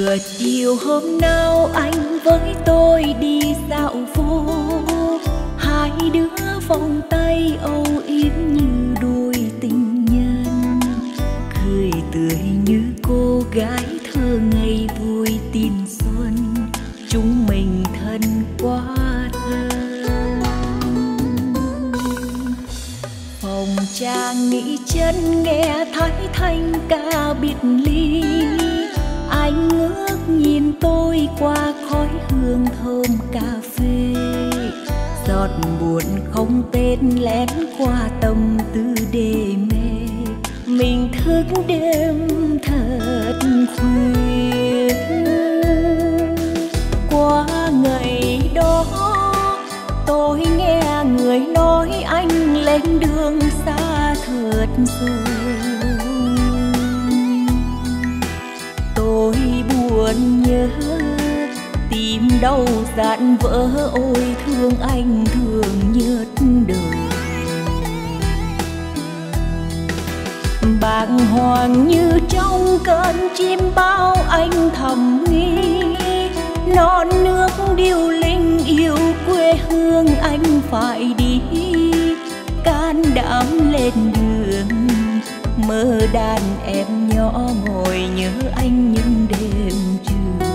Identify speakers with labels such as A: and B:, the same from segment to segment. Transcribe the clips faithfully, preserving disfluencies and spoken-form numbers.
A: Chiều hôm nào anh với tôi đi dạo phố, hai đứa vòng tay âu yếm như đôi tình nhân, cười tươi như cô gái thơ ngây vui tin xuân, chúng mình thân quá thân. Phòng trà nghỉ chân nghe thấy thanh ca biệt ly, anh ngước nhìn tôi qua khói hương thơm cà phê, giọt buồn không tên lén qua tâm tư đê mê, mình thức đêm thật khuya. Qua ngày đó tôi nghe người nói anh lên đường xa thật rồi, tôi buồn nhớ tìm đâu dạn vỡ, ôi thương anh thương nhất đời. Bàng hoàng như trong cơn chim bao anh thầm nghĩ, non nước điêu linh yêu quê hương anh phải đi, can đảm lên đường mơ đàn em nhỏ ngồi nhớ anh những đêm trường.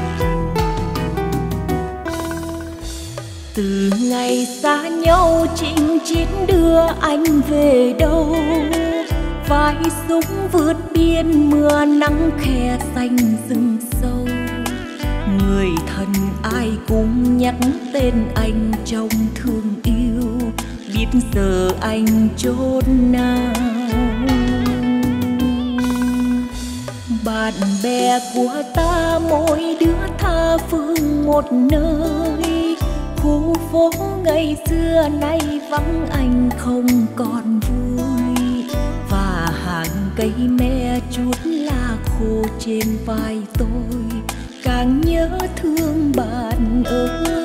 A: Từ ngày xa nhau chinh chiến đưa anh về đâu, vai súng vượt biên mưa nắng khe xanh rừng sâu, người thân ai cũng nhắc tên anh trong thương yêu, biết giờ anh chốn nào. Bạn bè của ta mỗi đứa tha phương một nơi, khu phố ngày xưa nay vắng anh không còn vui, và hàng cây me chút lá khô trên vai tôi càng nhớ thương bạn ơi.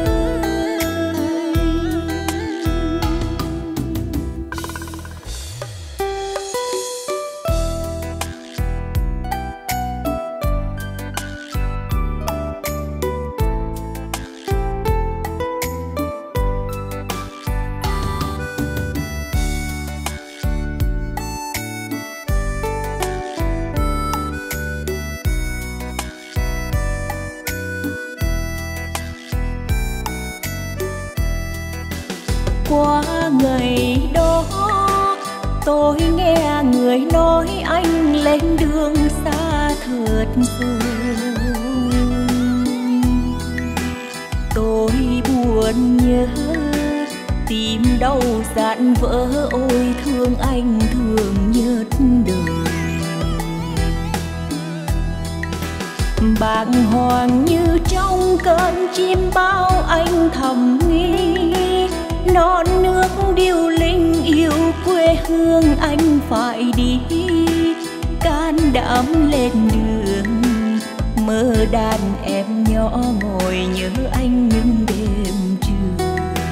A: Qua ngày đó tôi nghe người nói anh lên đường xa thật rồi, tôi buồn nhớ tìm đâu dạn vỡ, ôi thương anh thương nhất đời. Bàng hoàng như trong cơn chim bao anh thầm nghĩ, non nước điêu linh yêu quê hương anh phải đi, can đảm lên đường mơ đàn em nhỏ ngồi nhớ anh những đêm trường.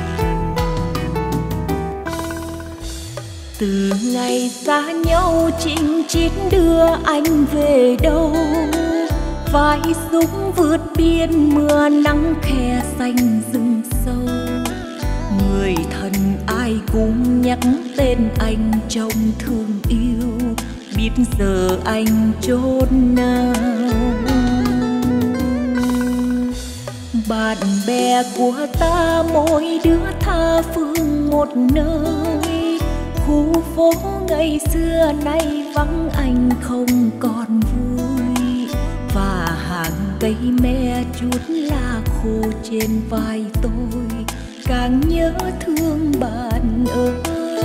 A: Từ ngày xa nhau chinh chiến đưa anh về đâu, vai súng vượt biên mưa nắng khe xanh rừng sâu, người thân ai cũng nhắc tên anh trong thương yêu, biết giờ anh chốn nào. Bạn bè của ta mỗi đứa tha phương một nơi, khu phố ngày xưa nay vắng anh không còn vui, và hàng cây me chút lá khô trên vai tôi càng nhớ thương bạn ơi.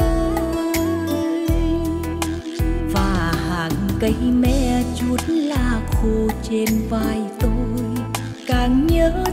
A: Và hàng cây me chút lá khô trên vai tôi càng nhớ